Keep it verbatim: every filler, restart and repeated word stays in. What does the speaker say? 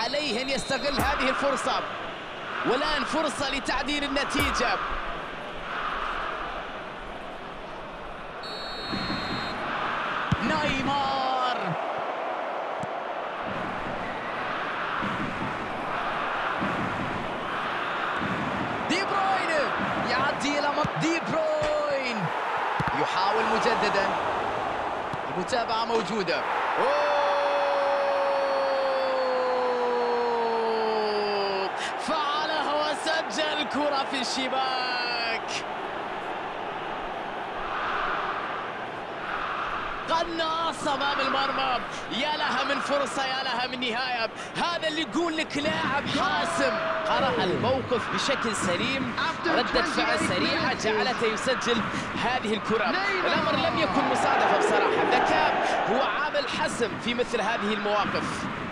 عليه أن يستغل هذه الفرصة، والآن فرصة لتعديل النتيجة. نيمار دي بروين يعدي إلى دي بروين، يحاول مجددا، المتابعة موجودة. أوه! فعلها وسجل كرة في الشباك. قناص امام المرمى، يا لها من فرصه، يا لها من نهايه. هذا اللي يقول لك لاعب حاسم، قرأ الموقف بشكل سليم، ردة فعل سريعه جعلته يسجل هذه الكره. الامر لم يكن مصادفه بصراحه، الذكاء هو عامل حسم في مثل هذه المواقف.